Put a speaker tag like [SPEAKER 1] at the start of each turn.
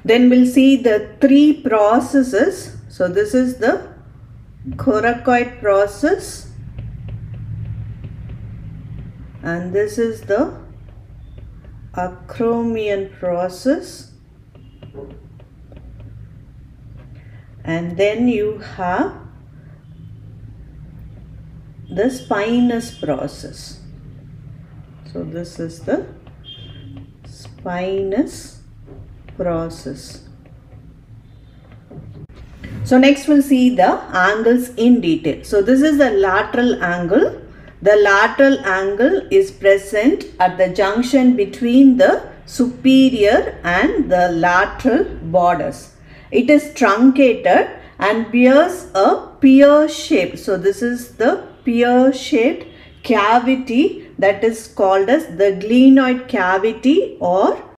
[SPEAKER 1] Then we'll see the three processes. So this is the coracoid process, and this is the acromion process, and then you have the spinous process. So this is the spinous process. So next we'll see the angles in detail. So this is the lateral angle. The lateral angle is present at the junction between the superior and the lateral borders. It is truncated and bears a pear shape. So this is the pear shaped cavity that is called as the glenoid cavity or